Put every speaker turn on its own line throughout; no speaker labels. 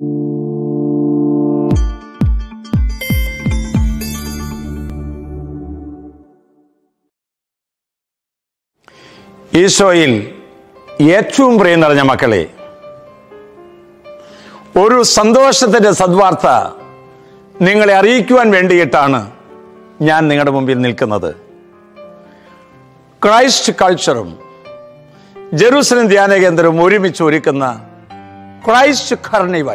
ഈശോയിൽ ഏറ്റവും പ്രിയം നിറഞ്ഞ മക്കളെ, ഒരു സന്തോഷത്തിൻ്റെ സദ്വാർത്ത നിങ്ങളെ അറിയിക്കുവാൻ വേണ്ടിയിട്ടാണ് ഞാൻ നിങ്ങളുടെ മുമ്പിൽ നിൽക്കുന്നത്. ക്രൈസ്റ്റ് കൾച്ചറും ജെറുസലം ധ്യാന കേന്ദ്രവും ഒരുമിച്ച് ഒരുക്കുന്ന ക്രൈസ്റ്റ് കാർണിവൽ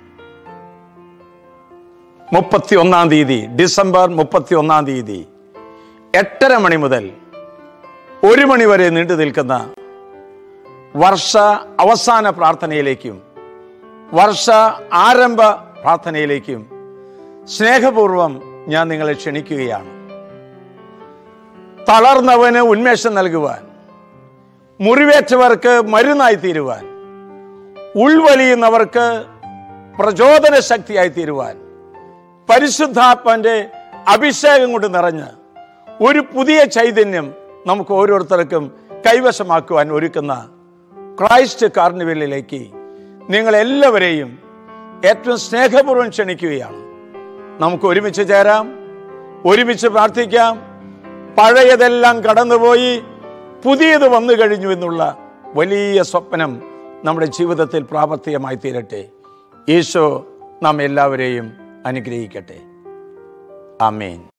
31 തീയതി, ഡിസംബർ 31 8:30 മണി മുതൽ 1 മണി വരെ നീണ്ടു നിൽക്കുന്ന വർഷ അവസാന പ്രാർത്ഥനയിലേക്കും വർഷ ആരംഭ പ്രാർത്ഥനയിലേക്കും സ്നേഹപൂർവം ഞാൻ നിങ്ങളെ ക്ഷണിക്കുകയാണ്. തളർന്നവന് ഉന്മേഷം നൽകുവാൻ, മുറിവേറ്റവർക്ക് മരുന്നായി തീരുവാൻ, ഉൾവലിയുന്നവർക്ക് പ്രചോദന ശക്തിയായി തീരുവാൻ, പരിശുദ്ധാത്മന്റെ അഭിഷേകം കൊണ്ട് നിറഞ്ഞ് ഒരു പുതിയ ചൈതന്യം നമുക്ക് ഓരോരുത്തർക്കും കൈവശമാക്കുവാൻ ഒരുക്കുന്ന ക്രൈസ്റ്റ് കാർണിവലിലേക്ക് നിങ്ങളെല്ലാവരെയും ഏറ്റവും സ്നേഹപൂർവ്വം ക്ഷണിക്കുകയാണ്. നമുക്ക് ഒരുമിച്ച് ചേരാം, ഒരുമിച്ച് പ്രാർത്ഥിക്കാം. പഴയതെല്ലാം കടന്നുപോയി പുതിയത് വന്നു കഴിഞ്ഞു എന്നുള്ള വലിയ സ്വപ്നം നമ്മുടെ ജീവിതത്തിൽ പ്രാവർത്തികമായി തീരട്ടെ. ഈശോ നാം എല്ലാവരെയും അനുഗ്രഹിക്കട്ടെ. ആമേൻ.